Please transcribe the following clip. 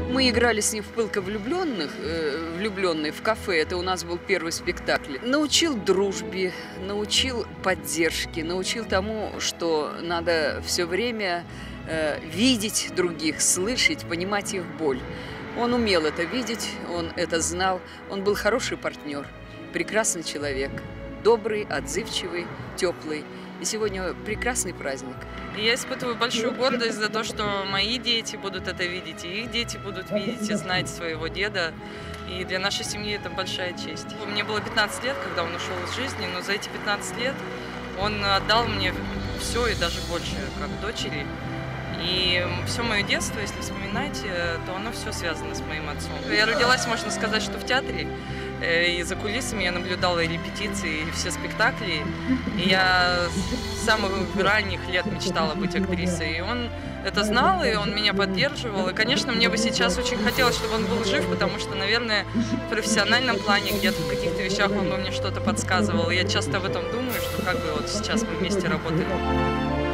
Мы играли с ним в «Пылко влюбленные» в кафе. Это у нас был первый спектакль. Научил дружбе, научил поддержке, научил тому, что надо все время видеть других, слышать, понимать их боль. Он умел это видеть, он это знал. Он был хороший партнер, прекрасный человек, добрый, отзывчивый, теплый. И сегодня прекрасный праздник. Я испытываю большую гордость за то, что мои дети будут это видеть, и их дети будут видеть и знать своего деда. И для нашей семьи это большая честь. Мне было 15 лет, когда он ушел из жизни, но за эти 15 лет он отдал мне все и даже больше, как дочери. И все мое детство, если вспоминать, то оно все связано с моим отцом. Я родилась, можно сказать, что в театре. И за кулисами я наблюдала и репетиции, и все спектакли. И я с самых ранних лет мечтала быть актрисой. И он это знал, и он меня поддерживал. И, конечно, мне бы сейчас очень хотелось, чтобы он был жив, потому что, наверное, в профессиональном плане, где-то в каких-то вещах он бы мне что-то подсказывал. И я часто об этом думаю, что как бы вот сейчас мы вместе работали.